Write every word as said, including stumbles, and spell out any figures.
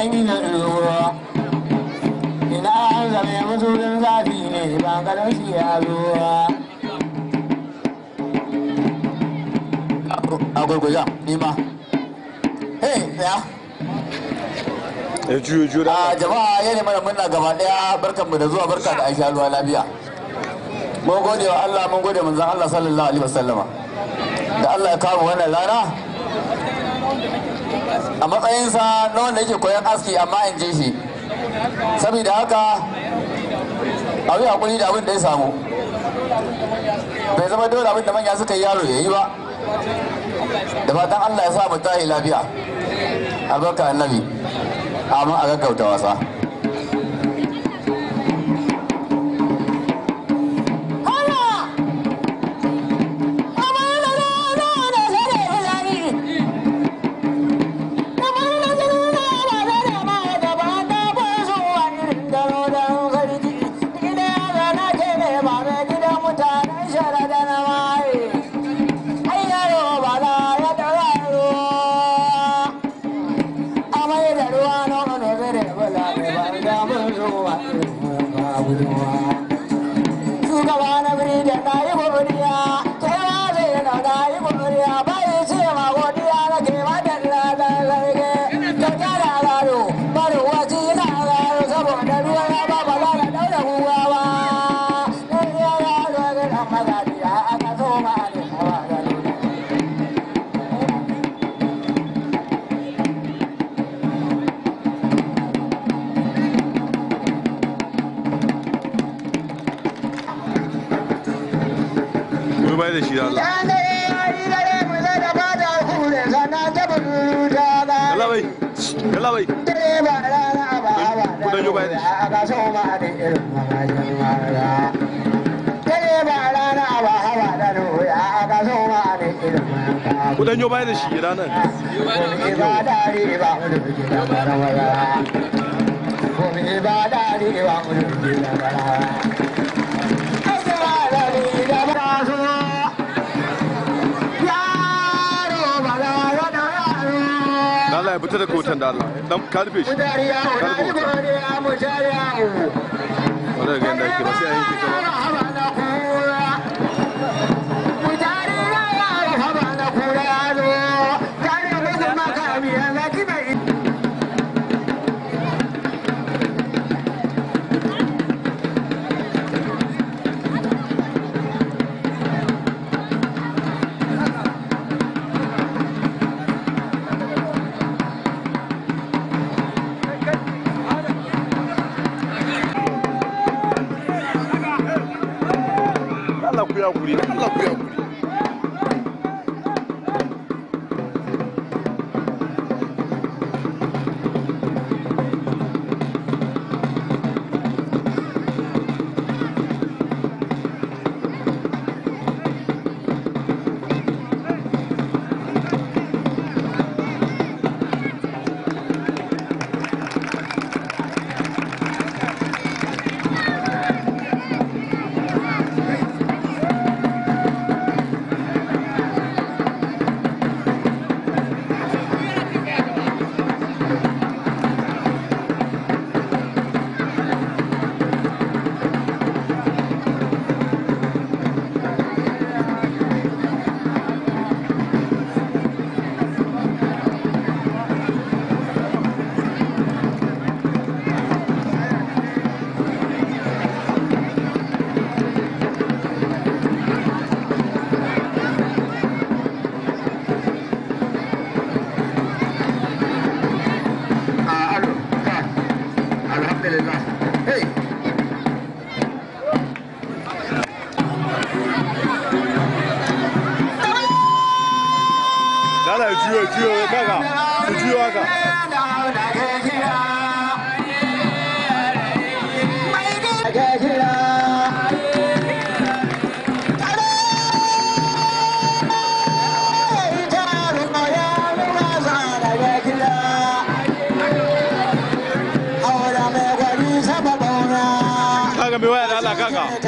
an yi da ruwa ina an zame musulun zafi ne ba ganin shi ya zuwa a gurguja nima hey ya ya juyo juyo a jama'a yana mana murna gaba daya barkanmu da zuwa barka da aisha ruwa lafiya mun gode wa Allah mun gode manzon Allah sallallahu alaihi wasallama da Allah ya kawo wannan rana a matsayinsa na wanda yake koyan aski amma in je shi saboda haka a yi hakuri da abin da ya samu bai zama dole abin da manya suka yi yaro ya yi ba da fatan Allah ya sa mu tahi lafiya albarka annabi amma a gaggauta wasa da shi Allah. Yalla bai. Yalla bai. Kudan yo bai da shi. Kudan yo bai da shi ranar. Allah ya fita da kotan da Allah dan karfe shi karfe wannan ga yanda yake ba sai an yi kika Allah ku ya guri Allah ku ya guri Dala juyo juyo kaka juyo kaka kaka mai waya da Allah kaka